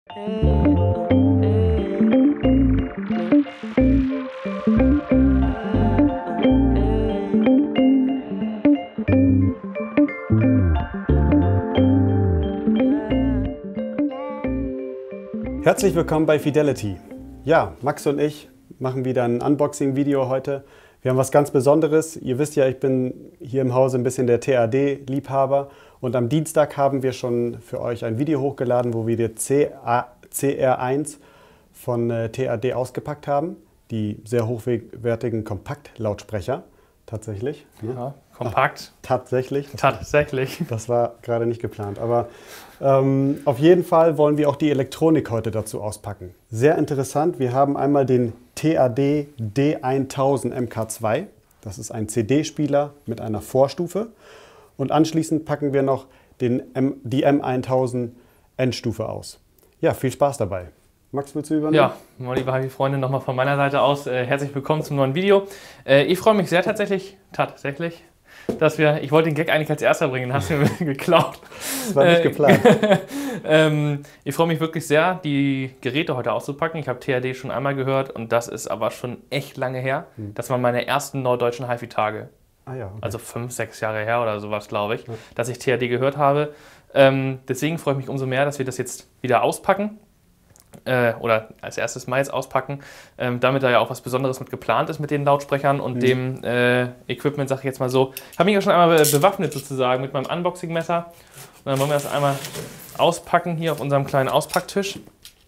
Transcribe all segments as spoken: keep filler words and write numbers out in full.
Herzlich willkommen bei Fidelity. Ja, Max und ich machen wieder ein Unboxing-Video heute. Wir haben was ganz Besonderes. Ihr wisst ja, ich bin hier im Hause ein bisschen der T A D-Liebhaber. Und am Dienstag haben wir schon für euch ein Video hochgeladen, wo wir die C R eins von T A D ausgepackt haben. Die sehr hochwertigen Kompakt-Lautsprecher. Tatsächlich. Ne? Ja, kompakt. Ach, tatsächlich. Tatsächlich. Das war gerade nicht geplant. Aber ähm, auf jeden Fall wollen wir auch die Elektronik heute dazu auspacken. Sehr interessant. Wir haben einmal den T A D D tausend M K zwei. Das ist ein C D-Spieler mit einer Vorstufe. Und anschließend packen wir noch den M, die M tausend Endstufe aus. Ja, viel Spaß dabei. Max, willst du übernehmen? Ja, meine liebe Freunde, nochmal von meiner Seite aus äh, herzlich willkommen zum neuen Video. Äh, ich freue mich sehr tatsächlich, tatsächlich, dass wir, ich wollte den Gag eigentlich als erster bringen, hast du mir geklaut. Das war nicht äh, geplant. ähm, ich freue mich wirklich sehr, die Geräte heute auszupacken. Ich habe T A D schon einmal gehört und das ist aber schon echt lange her. Hm. Das waren meine ersten norddeutschen HiFi-Tage. Ah ja, okay. Also fünf, sechs Jahre her oder sowas, glaube ich, ja, dass ich T A D gehört habe. Ähm, deswegen freue ich mich umso mehr, dass wir das jetzt wieder auspacken. Äh, oder als erstes Mal jetzt auspacken, ähm, damit da ja auch was Besonderes mit geplant ist mit den Lautsprechern und mhm. dem äh, Equipment, sage ich jetzt mal so. Ich habe mich ja schon einmal bewaffnet sozusagen mit meinem Unboxing-Messer. Und dann wollen wir das einmal auspacken hier auf unserem kleinen Auspacktisch.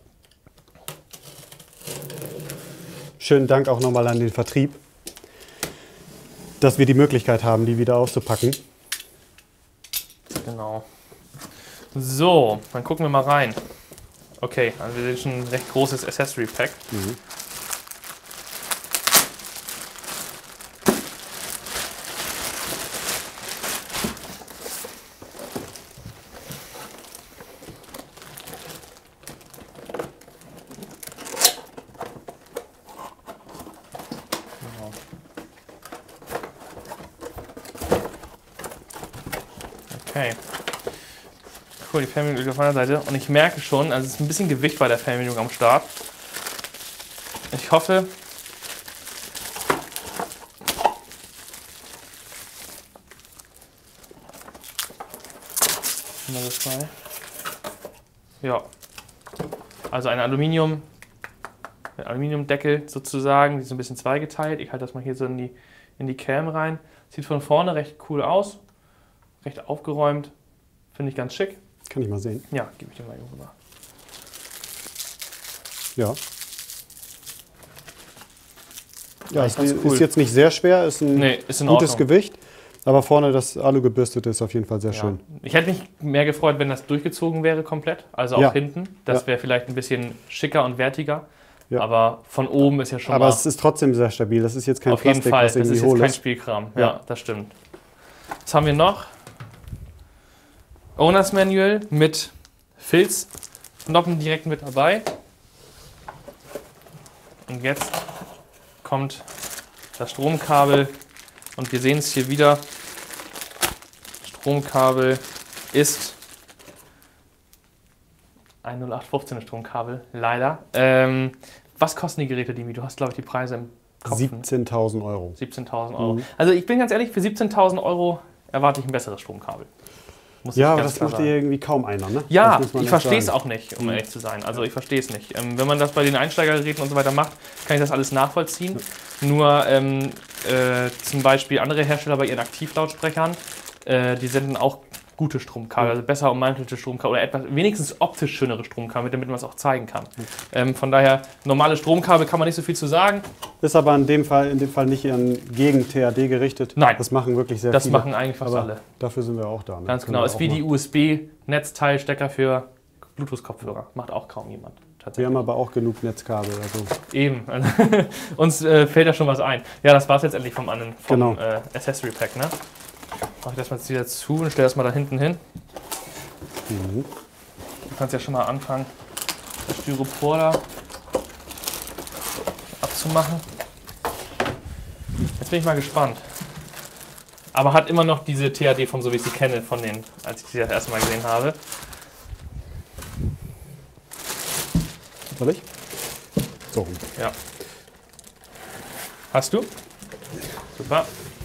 Schönen Dank auch nochmal an den Vertrieb, dass wir die Möglichkeit haben, die wieder auszupacken. Genau. So, dann gucken wir mal rein. Okay, also wir sehen schon ein recht großes Accessory Pack. Mhm. Okay. Cool, die Fernbedienung liegt auf meiner Seite und ich merke schon, also es ist ein bisschen Gewicht bei der Fernbedienung am Start. Ich hoffe, ja, also ein Aluminium, ein Aluminiumdeckel sozusagen, die ist ein bisschen zweigeteilt. Ich halte das mal hier so in die, in die Cam rein. Sieht von vorne recht cool aus, recht aufgeräumt, finde ich ganz schick. Kann ich mal sehen? Ja, gebe ich dir mal hier rüber. Ja. Ja, es ist, cool. Ist jetzt nicht sehr schwer, ist ein nee, ist in gutes Ordnung. Gewicht, aber vorne das Alu gebürstete ist auf jeden Fall sehr ja. schön. Ich hätte mich mehr gefreut, wenn das durchgezogen wäre komplett, also auch ja. hinten. Das ja. wäre vielleicht ein bisschen schicker und wertiger, ja. aber von oben ist ja schon Aber mal... es ist trotzdem sehr stabil, das ist jetzt kein auf Plastik, jeden Fall. was irgendwie das ist jetzt hohl kein ist. Spielkram, ja. ja, das stimmt. Was haben wir noch? Owners Manual mit Filznoppen direkt mit dabei. Und jetzt kommt das Stromkabel und wir sehen es hier wieder. Stromkabel ist ein null acht fünfzehn Stromkabel, leider. Ähm, was kosten die Geräte, Dimi? Du hast, glaube ich, die Preise im Kopf. siebzehntausend Euro. siebzehntausend Euro. Mhm. Also ich bin ganz ehrlich, für siebzehntausend Euro erwarte ich ein besseres Stromkabel. Muss ja, aber das macht ja irgendwie kaum einer, ne? Ja, ich verstehe es auch nicht, um ehrlich zu sein. Also ich verstehe es nicht. Ähm, wenn man das bei den Einsteigergeräten und so weiter macht, kann ich das alles nachvollziehen. Ja. Nur ähm, äh, zum Beispiel andere Hersteller bei ihren Aktivlautsprechern, äh, die senden auch gute Stromkabel, also besser ummantelte Stromkabel oder etwas wenigstens optisch schönere Stromkabel, damit man es auch zeigen kann. Mhm. Ähm, von daher, normale Stromkabel kann man nicht so viel zu sagen. Ist aber in dem Fall, in dem Fall nicht gegen T A D gerichtet. Nein. Das machen wirklich sehr das viele. Das machen eigentlich fast aber alle. Dafür sind wir auch da. Ne? Ganz genau. Ist wie die U S B-Netzteilstecker für Bluetooth-Kopfhörer. Macht auch kaum jemand. Wir haben aber auch genug Netzkabel. Also. Eben. Uns äh, fällt ja schon was ein. Ja, das war es jetzt endlich vom, vom genau. äh, Accessory Pack. Ne? Mache ich das mal jetzt wieder zu und stelle das mal da hinten hin. Mhm. Du kannst ja schon mal anfangen, das Styropor da abzumachen. Jetzt bin ich mal gespannt. Aber hat immer noch diese T A D-Form, so wie ich sie kenne, von den, als ich sie das erste Mal gesehen habe. Soll ich? So. Ja. Hast du? Super.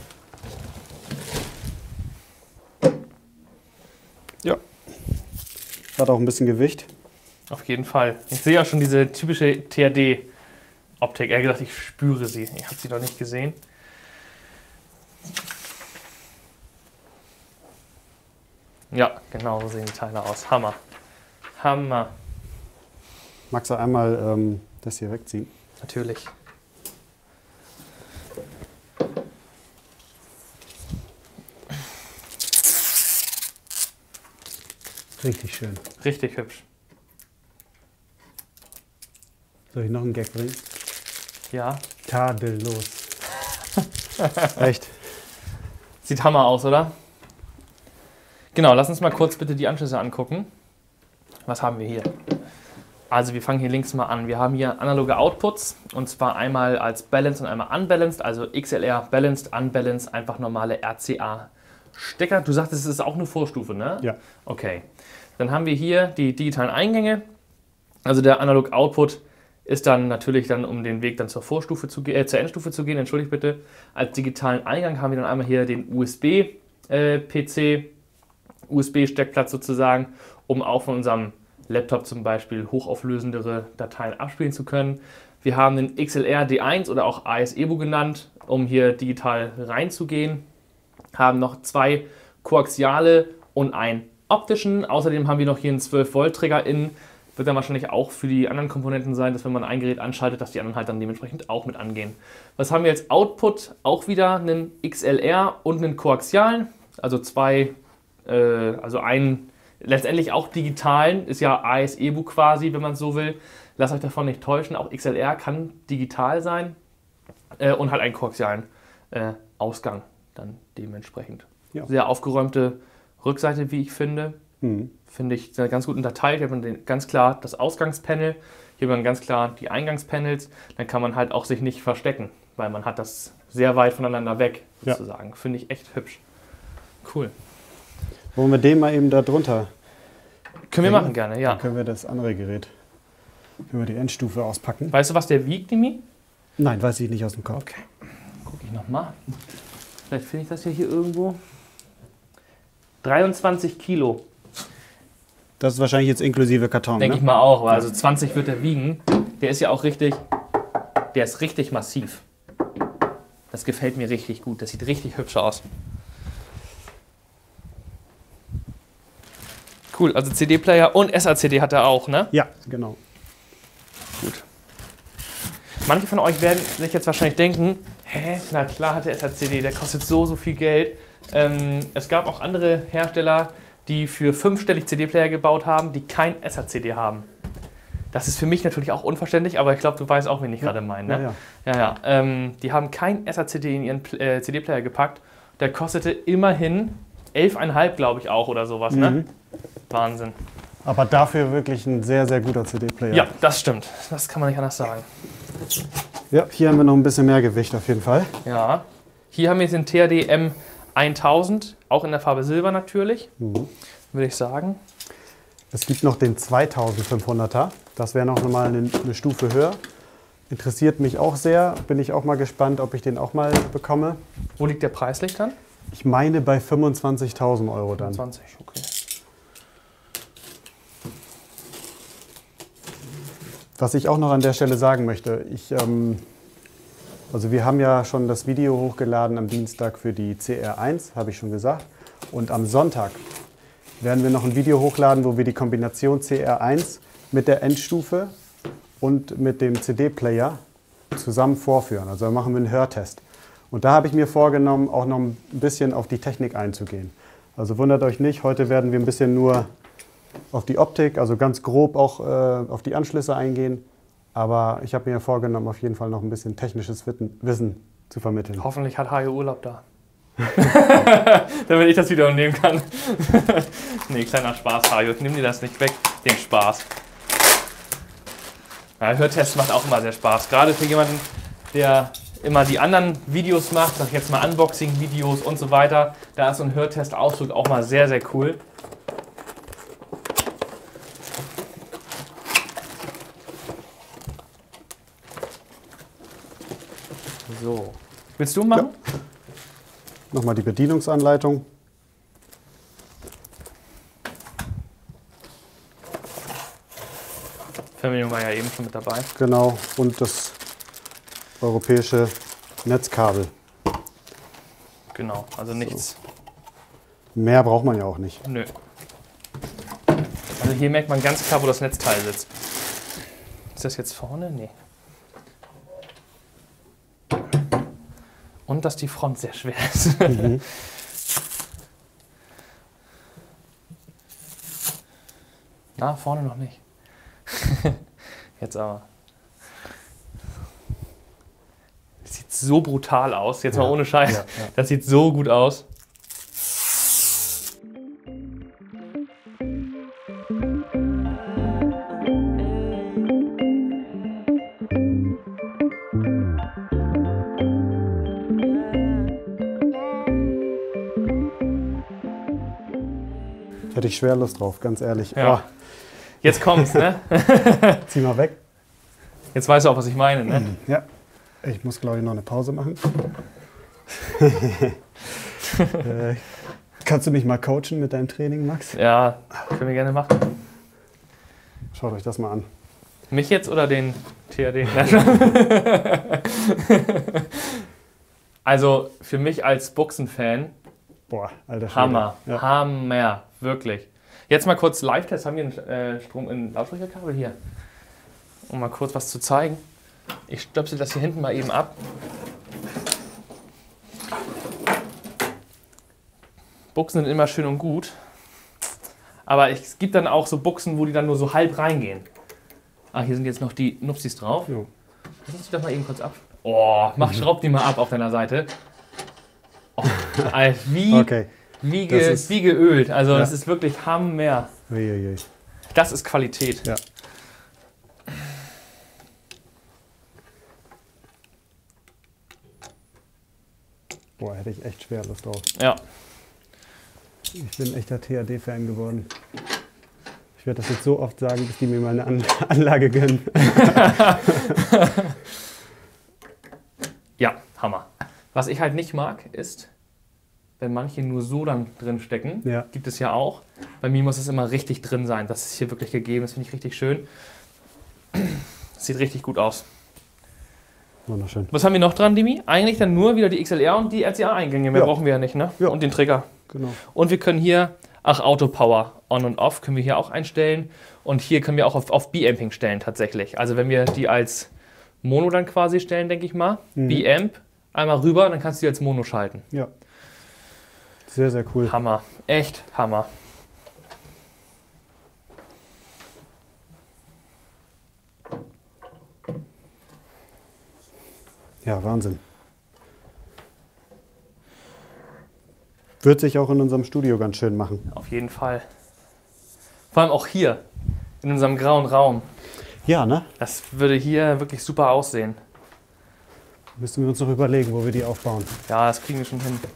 Ja. Hat auch ein bisschen Gewicht. Auf jeden Fall. Ich sehe ja schon diese typische T R D-Optik. Eher gesagt, ich spüre sie. Ich habe sie noch nicht gesehen. Ja, genau so sehen die Teile aus. Hammer. Hammer. Magst du einmal ähm, das hier wegziehen? Natürlich. Richtig schön. Richtig hübsch. Soll ich noch einen Gag bringen? Ja. Tadellos. Echt. Sieht Hammer aus, oder? Genau, lass uns mal kurz bitte die Anschlüsse angucken. Was haben wir hier? Also wir fangen hier links mal an. Wir haben hier analoge Outputs und zwar einmal als Balanced und einmal Unbalanced, also X L R Balanced, Unbalanced, einfach normale R C A-Stecker. Du sagtest, es ist auch eine Vorstufe, ne? Ja. Okay. Dann haben wir hier die digitalen Eingänge. Also der Analog Output ist dann natürlich dann, um den Weg dann zur Vorstufe zu äh, zur Endstufe zu gehen, entschuldigt bitte. Als digitalen Eingang haben wir dann einmal hier den U S B-P C, U S B-Steckplatz sozusagen, um auch von unserem Laptop zum Beispiel hochauflösendere Dateien abspielen zu können. Wir haben den X L R D eins oder auch A S EBO genannt, um hier digital reinzugehen. Haben noch zwei koaxiale und einen optischen. Außerdem haben wir noch hier einen zwölf Volt Trigger innen. Wird dann wahrscheinlich auch für die anderen Komponenten sein, dass wenn man ein Gerät anschaltet, dass die anderen halt dann dementsprechend auch mit angehen. Was haben wir als Output? Auch wieder einen X L R und einen koaxialen, also zwei, äh, also einen letztendlich auch digitalen, ist ja A S EBO quasi, wenn man es so will. Lasst euch davon nicht täuschen, auch X L R kann digital sein äh, und halt einen koaxialen äh, Ausgang dann dementsprechend. Ja. Sehr aufgeräumte Rückseite, wie ich finde. Mhm. Finde ich ganz gut unterteilt. Hier hat man den, ganz klar das Ausgangspanel, hier hat man ganz klar die Eingangspanels. Dann kann man halt auch sich nicht verstecken, weil man hat das sehr weit voneinander weg, sozusagen. Ja. Finde ich echt hübsch. Cool. Wollen wir den mal eben da drunter? Können wir machen, gerne, ja. Dann können wir das andere Gerät, können wir die Endstufe auspacken. Weißt du, was der wiegt, Nimi? Nein, weiß ich nicht aus dem Kopf. Okay, gucke ich nochmal. Vielleicht finde ich das ja hier irgendwo. dreiundzwanzig Kilo. Das ist wahrscheinlich jetzt inklusive Karton, Denke ne? ich mal auch, weil also zwanzig wird der wiegen. Der ist ja auch richtig, der ist richtig massiv. Das gefällt mir richtig gut, das sieht richtig hübsch aus. Cool, also C D-Player und S A C D hat er auch, ne? Ja, genau. Gut. Manche von euch werden sich jetzt wahrscheinlich denken, hä, na klar hat der S A C D, der kostet so, so viel Geld. Ähm, es gab auch andere Hersteller, die für fünfstellig C D-Player gebaut haben, die kein S A C D haben. Das ist für mich natürlich auch unverständlich, aber ich glaube, du weißt auch, wen ich ja, gerade meine. Ne? Ja, ja. ja, ja. Ähm, die haben kein S A C D in ihren äh, C D-Player gepackt. Der kostete immerhin elf Komma fünf, glaube ich, auch oder sowas. Mhm. Ne? Wahnsinn. Aber dafür wirklich ein sehr, sehr guter C D-Player. Ja, das stimmt. Das kann man nicht anders sagen. Ja, hier haben wir noch ein bisschen mehr Gewicht auf jeden Fall. Ja. Hier haben wir jetzt den T R D M tausend, auch in der Farbe Silber natürlich, mhm. würde ich sagen. Es gibt noch den zweitausendfünfhunderter, das wäre noch mal eine, eine Stufe höher. Interessiert mich auch sehr, bin ich auch mal gespannt, ob ich den auch mal bekomme. Wo liegt der preislich dann? Ich meine bei fünfundzwanzigtausend Euro dann. fünfundzwanzig, okay. Was ich auch noch an der Stelle sagen möchte, ich, ähm, also wir haben ja schon das Video hochgeladen am Dienstag für die C R eins, habe ich schon gesagt. Und am Sonntag werden wir noch ein Video hochladen, wo wir die Kombination C R eins mit der Endstufe und mit dem C D-Player zusammen vorführen. Also da machen wir einen Hörtest. Und da habe ich mir vorgenommen, auch noch ein bisschen auf die Technik einzugehen. Also wundert euch nicht, heute werden wir ein bisschen nur auf die Optik, also ganz grob auch äh, auf die Anschlüsse eingehen. Aber ich habe mir vorgenommen, auf jeden Fall noch ein bisschen technisches Wissen zu vermitteln. Hoffentlich hat Hajo Urlaub da. Damit ich das wieder nehmen kann. Nee, kleiner Spaß, Hajo. Ich nehme dir das nicht weg, den Spaß. Ja, Hörtest macht auch immer sehr Spaß. Gerade für jemanden, der immer die anderen Videos macht, sag ich jetzt mal Unboxing-Videos und so weiter. Da ist so ein Hörtest-Ausdruck auch mal sehr, sehr cool. So. Willst du machen? Ja. Nochmal die Bedienungsanleitung. Fernbedienung war ja eben schon mit dabei. Genau, und das europäische Netzkabel. Genau, also nichts. So. Mehr braucht man ja auch nicht. Nö. Also hier merkt man ganz klar, wo das Netzteil sitzt. Ist das jetzt vorne? Nee. Und dass die Front sehr schwer ist. Mhm. Na, vorne noch nicht. Jetzt aber. Das sieht so brutal aus. Jetzt ja. mal ohne Scheiß. Ja, ja. Das sieht so gut aus. Hätte ich schwer Lust drauf, ganz ehrlich. Ja. Oh. Jetzt kommt's, ne? Zieh mal weg. Jetzt weißt du auch, was ich meine, ne? Ja. Ich muss, glaube ich, noch eine Pause machen. äh, kannst du mich mal coachen mit deinem Training, Max? Ja, können wir gerne machen. Schaut euch das mal an. Mich jetzt oder den T A D? Also für mich als Buchsen-Fan, boah, alter Schwede. Hammer, ja. Hammer, wirklich. Jetzt mal kurz Live-Test. Haben wir einen äh, Strom in Lautsprecherkabel hier? Um mal kurz was zu zeigen. Ich stöpsel das hier hinten mal eben ab. Buchsen sind immer schön und gut. Aber es gibt dann auch so Buchsen, wo die dann nur so halb reingehen. Ah, hier sind jetzt noch die Nupsis drauf. Jo. Lass uns die doch mal eben kurz ab. Oh, mach, schraub die mal ab auf deiner Seite. Oh, Alter, wie, okay. wie, ge, ist, wie geölt. Also ja. Das ist wirklich Hammer. Uiuiui. Das ist Qualität. Ja. Boah, hätte ich echt schwer Lust drauf. Ja. Ich bin ein echter T A D-Fan geworden. Ich werde das jetzt so oft sagen, bis die mir mal eine Anlage gönnen. Ja, Hammer. Was ich halt nicht mag, ist, wenn manche nur so dann drin stecken. Ja. Gibt es ja auch. Bei mir muss es immer richtig drin sein. Das ist hier wirklich gegeben. Das finde ich richtig schön. Das sieht richtig gut aus. Wunderschön. Was haben wir noch dran, Dimi? Eigentlich dann nur wieder die X L R und die R C A-Eingänge. Mehr ja. brauchen wir ja nicht, ne? Ja. Und den Trigger. Genau. Und wir können hier, ach, Auto-Power on und off können wir hier auch einstellen. Und hier können wir auch auf, auf B-Amping stellen tatsächlich. Also wenn wir die als Mono dann quasi stellen, denke ich mal. Mhm. B-Amp, einmal rüber, dann kannst du die als Mono schalten. Ja. Sehr, sehr cool. Hammer. Echt Hammer. Ja, Wahnsinn. Wird sich auch in unserem Studio ganz schön machen. Auf jeden Fall. Vor allem auch hier, in unserem grauen Raum. Ja, ne? Das würde hier wirklich super aussehen. Müssen wir uns noch überlegen, wo wir die aufbauen. Ja, das kriegen wir schon hin.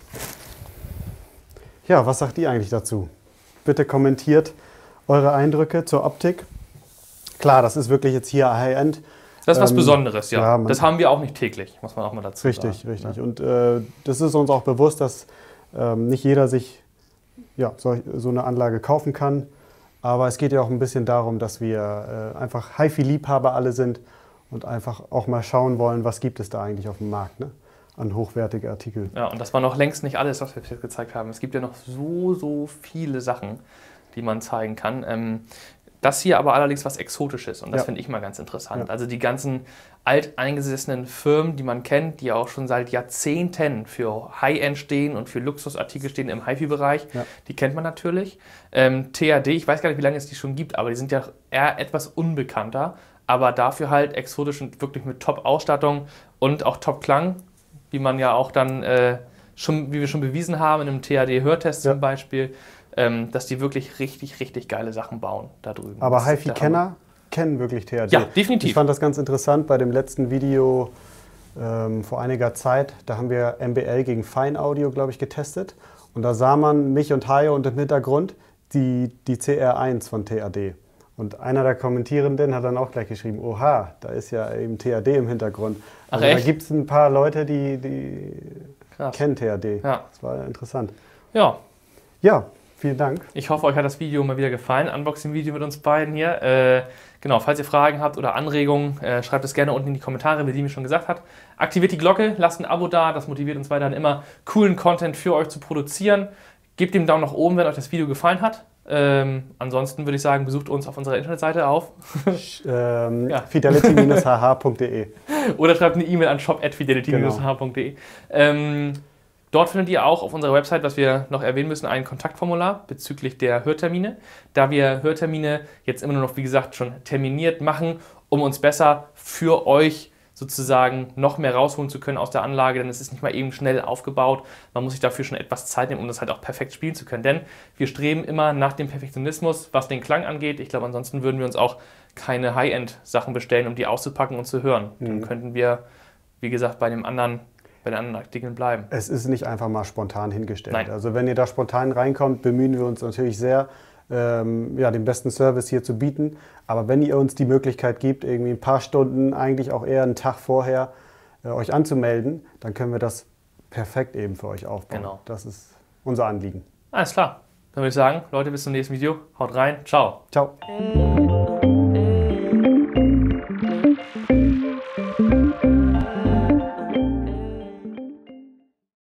Ja, was sagt ihr eigentlich dazu? Bitte kommentiert eure Eindrücke zur Optik. Klar, das ist wirklich jetzt hier High-End. Das ist was ähm, Besonderes, ja. ja das haben wir auch nicht täglich, muss man auch mal dazu richtig, sagen. Richtig, richtig. Ja. Und äh, das ist uns auch bewusst, dass ähm, nicht jeder sich ja, so, so eine Anlage kaufen kann. Aber es geht ja auch ein bisschen darum, dass wir äh, einfach HiFi-Liebhaber alle sind und einfach auch mal schauen wollen, was gibt es da eigentlich auf dem Markt, ne? An hochwertige Artikel. Ja, und das war noch längst nicht alles, was wir jetzt gezeigt haben. Es gibt ja noch so, so viele Sachen, die man zeigen kann. Ähm, das hier aber allerdings was Exotisches und das ja. finde ich mal ganz interessant. Ja. Also die ganzen alteingesessenen Firmen, die man kennt, die auch schon seit Jahrzehnten für High-End stehen und für Luxusartikel stehen im HiFi-Bereich, ja. die kennt man natürlich. Ähm, T A D, ich weiß gar nicht, wie lange es die schon gibt, aber die sind ja eher etwas unbekannter, aber dafür halt exotisch und wirklich mit Top-Ausstattung und auch Top-Klang, wie man ja auch dann, äh, schon, wie wir schon bewiesen haben in einem T A D-Hörtest ja. zum Beispiel, ähm, dass die wirklich richtig, richtig geile Sachen bauen da drüben. Aber HiFi-Kenner kennen wirklich T A D. Ja, definitiv. Ich fand das ganz interessant bei dem letzten Video ähm, vor einiger Zeit. Da haben wir M B L gegen Fine Audio, glaube ich, getestet. Und da sah man mich und Hajo und im Hintergrund die, die C R eins von T A D. Und einer der Kommentierenden hat dann auch gleich geschrieben, oha, da ist ja eben T A D im Hintergrund. Also Ach, da echt? gibt es ein paar Leute, die, die kennen T A D. Ja. Das war interessant. Ja. Ja, vielen Dank. Ich hoffe, euch hat das Video mal wieder gefallen. Unboxing-Video mit uns beiden hier. Äh, genau, falls ihr Fragen habt oder Anregungen, äh, schreibt es gerne unten in die Kommentare, wie Dimi schon gesagt hat. Aktiviert die Glocke, lasst ein Abo da, das motiviert uns weiterhin immer, coolen Content für euch zu produzieren. Gebt den Daumen nach oben, wenn euch das Video gefallen hat. Ähm, ansonsten würde ich sagen, besucht uns auf unserer Internetseite auf. ähm, Ja. fidelity Bindestrich h h punkt de Oder schreibt eine E-Mail an shop at fidelity Bindestrich h h punkt de. Ähm, dort findet ihr auch auf unserer Website, was wir noch erwähnen müssen, ein Kontaktformular bezüglich der Hörtermine. Da wir Hörtermine jetzt immer nur noch, wie gesagt, schon terminiert machen, um uns besser für euch sozusagen noch mehr rausholen zu können aus der Anlage, denn es ist nicht mal eben schnell aufgebaut. Man muss sich dafür schon etwas Zeit nehmen, um das halt auch perfekt spielen zu können. Denn wir streben immer nach dem Perfektionismus, was den Klang angeht. Ich glaube, ansonsten würden wir uns auch keine High-End-Sachen bestellen, um die auszupacken und zu hören. Mhm. Dann könnten wir, wie gesagt, bei dem anderen, bei den anderen Artikeln bleiben. Es ist nicht einfach mal spontan hingestellt. Nein. Also wenn ihr da spontan reinkommt, bemühen wir uns natürlich sehr, ähm, ja, den besten Service hier zu bieten. Aber wenn ihr uns die Möglichkeit gibt, irgendwie ein paar Stunden, eigentlich auch eher einen Tag vorher, äh, euch anzumelden, dann können wir das perfekt eben für euch aufbauen. Genau. Das ist unser Anliegen. Alles klar. Dann würde ich sagen, Leute, bis zum nächsten Video. Haut rein. Ciao. Ciao.